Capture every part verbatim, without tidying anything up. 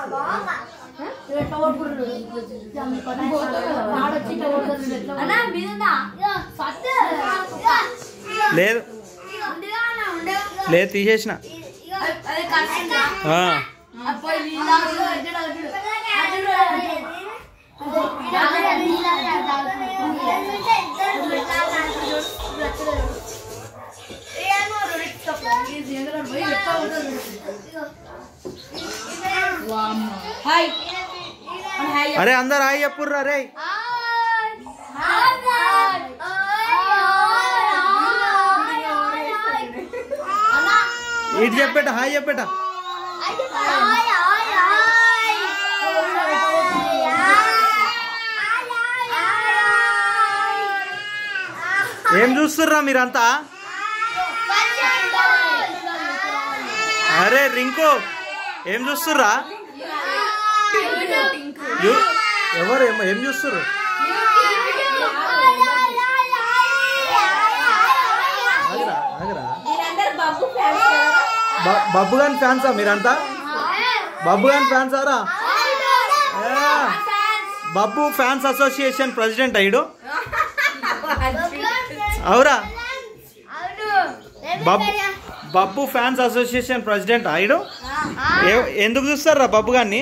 లేదు లేదు తీసేసిన అరే అందరు హాయ్ చెప్పుర్రా రే ఇటు చెప్పేట హాయ్ చెప్పేట ఏం చూస్తుర్రా మీరంతా అరే రింకు ఏం చూస్తుర్రా ఎవరు ఏం చూస్తుర్రు బబ్బు గాని ఫ్యాన్సా మీరంతా బబ్బు గాని ఫ్యాన్స్ ఆరా బబ్బు ఫ్యాన్స్ అసోసియేషన్ ప్రెసిడెంట్ అయ్యాడు అవురా Babbu Babbu fans association president అయ్యాడు ఎందుకు చూస్తారా బబ్బు గారిని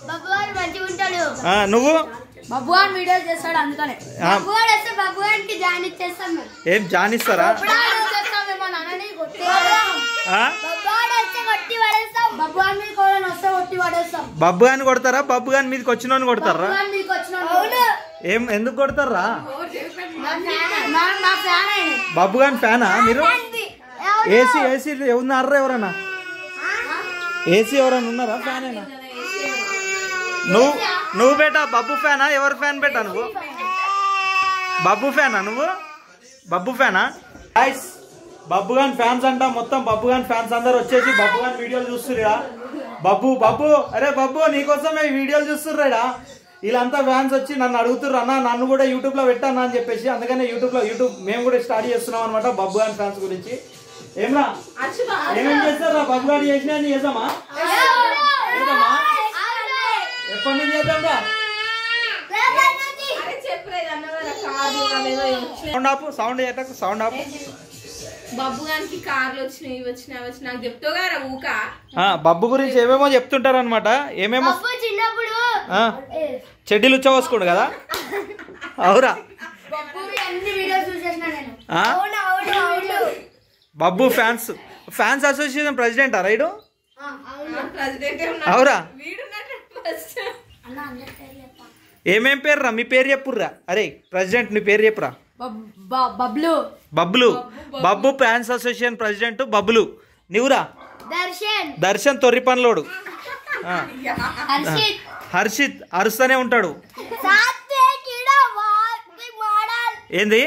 నువ్వు ఏం జాయిన్ ఇస్తారా బబ్బు గాని కొడతారా బబ్బు గాని మీదకి వచ్చిన కొడతారా ఏం ఎందుకు కొడతారా బబ్బు గాని ఫ్యానా మీరు ఏసీ ఏసీ ఉన్నారా ఎవరన్నా ఏసీ ఎవరన్నా ఉన్నారా ఫ్యాన్ అయినా నువ్వు నువ్వు బేటా బబ్బు ఫ్యానా ఎవరు ఫ్యాన్ బేటా నువ్వు బబ్బు ఫ్యానా నువ్వు బబ్బు ఫ్యానా గైస్ బబ్బు గాని ఫ్యాన్స్ అంట మొత్తం బబ్బు గాని ఫ్యాన్స్ అందరు వచ్చేసి బబ్బు గాని వీడియోలు చూస్తుర్రా బబ్బు బబ్బు అరే బబ్బు నీకోసమే వీడియోలు చూస్తుర్రా వీళ్ళంతా ఫ్యాన్స్ వచ్చి నన్ను అడుగుతుర్రు అన్న నన్ను కూడా యూట్యూబ్ లో పెట్టాను అని చెప్పేసి అందుకనే యూట్యూబ్ లో యూట్యూబ్ మేము కూడా స్టార్ట్ చేస్తున్నాం అనమాట బబ్బు గాని ఫ్యాన్స్ గురించి ఏమరా ఏమేం చేస్తారా బబ్బు గాని చేసినా చేద్దామా ఎప్పటి నుంచి చేద్దాం రా సౌండ్ ఆపు సౌండ్ చేయటకు సౌండ్ ఆపు బబ్బు గానికి కార్లు వచ్చినాయి వచ్చినాయి వచ్చి నాకు చెప్తావు కదా ఊక బబ్బు గురించి ఏమేమో చెప్తుంటారు అనమాట ఏమేమో చెడ్డీలు ఉచ్చవసుకోండు కదా అవురా Babbu fans fans association president రైడు అవురా ఏమేం పేరు రా మీ పేరు చెప్పుర్రా అరే ప్రెసిడెంట్ నీ పేరు చెప్పురా Bablu Bablu Babbu fans association president Bablu నీవురా దర్శన్ తొర్రి పనులోడు హర్షిత్ అరుస్తూనే ఉంటాడు ఏంది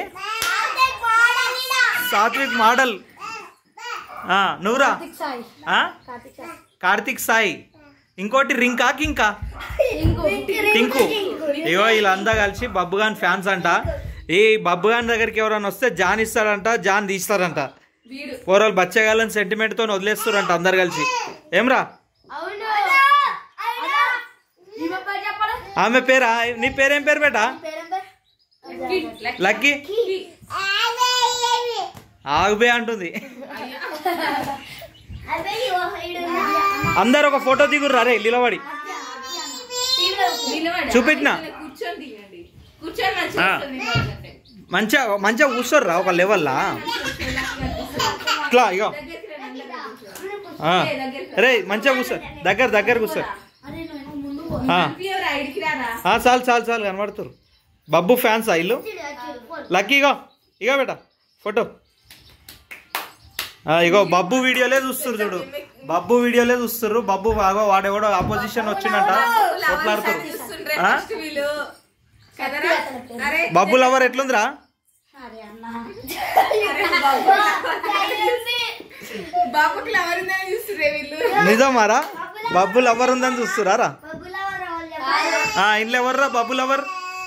సాత్విక్ మోడల్ నువ్వురా కార్తిక్ సాయి ఇంకోటి రింకా కింకా టింకు ఇగో వీళ్ళంతా కలిసి బబ్బు గాని ఫ్యాన్స్ అంట ఈ బబ్బు గాని దగ్గరికి ఎవరైనా వస్తే జాన్ ఇస్తారంట జాన్ తీస్తారంట పోరాలు బచ్చగాళ్ళని సెంటిమెంట్ తో వదిలేస్తారంట అందరు కలిసి ఏమ్రా ఆమె పేరా నీ పేరేం పేరు బేటా లక్కీ ఆగుబే అంటుంది అందరు ఒక ఫోటో దిగుర్రా రే నిలబడి చూపెట్టినా మంచిగా మంచిగా కూర్చోర్రా ఒక లెవెల్లా ఇట్లా ఇగో రే మంచిగా కూర్చో దగ్గర దగ్గర కూర్చో చాలు చాలు చాలు కనబడుతురు బబ్బు ఫ్యాన్స్ ఇల్లు లక్కీ ఇగో ఇగో బేటా ఫోటో ఇగో బబ్బు వీడియోలే చూస్తురు చూడు బబ్బు వీడియోలే చూస్తుర్రు బబ్బు బాగా వాడేవాడు ఆపోజిషన్ వచ్చిందంట కొట్లాడుతురు బబ్బు లవర్ ఎట్లుందిరా నిజమారా బబ్బు లవర్ ఉందని చూస్తురా ఇంట్లో ఎవర్రా బబ్బు లవర్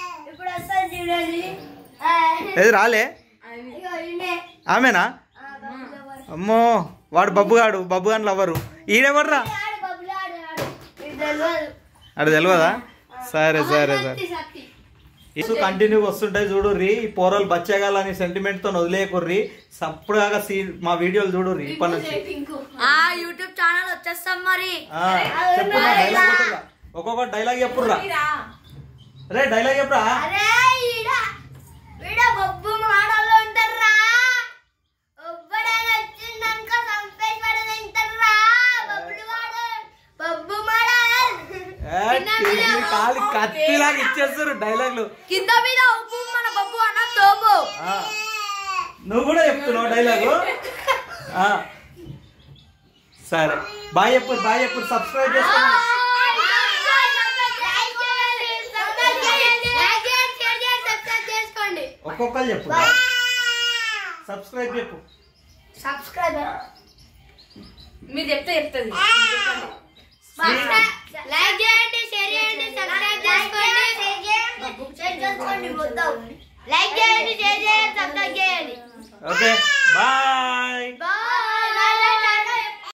ఏది రాలే ఆమెనా అమ్మో వాడు బబ్బుగాడు బబ్బుగాని లవరు ఈడెవర్రా అటు తెలియదా? సరే సరే సరే ఇసు కంటిన్యూ వస్తుంటాయి చూడుర్రి. ఈ పోరలు బచ్చగాలని సెంటిమెంట్ తో వదిలేకుర్రి. సప్పుడుగా మా వీడియోలు చూడుర్రి ఇప్పటి నుంచి. యూట్యూబ్ ఛానల్ వచ్చేస్తాం మరి. చెప్పురా డైలాగ్, ఒక్కొక్క డైలాగ్ చెప్పుర్రా. రే డైలాగ్ చెప్పురా. కాలి కత్తిలాగా ఇచ్చేస్తారు డైలాగ్లు. కింద మీద ఉప్పు మన బొబ్బు అన్న తోపు. నువ్వు కూడా చెప్తున్నావు డైలాగు. సరే బాయ్ చెప్పు, బాయ్ చెప్పు. సబ్స్క్రైబ్ చేసుకోండి. ఒక్కొక్కరు చెప్పు. సబ్స్క్రైబ్ చెప్పు. సబ్స్క్రైబ్ మీరు చెప్తే చెప్తుంది. లైక్ చేయండి, షేర్ చేయండి, సబ్స్క్రైబ్ చేసుకోండి. షేర్ చేసుకోండి మొత్తం. లైక్ చేయండి, షేర్ చేయండి, సబ్స్క్రైబ్ చేయండి. ఓకే.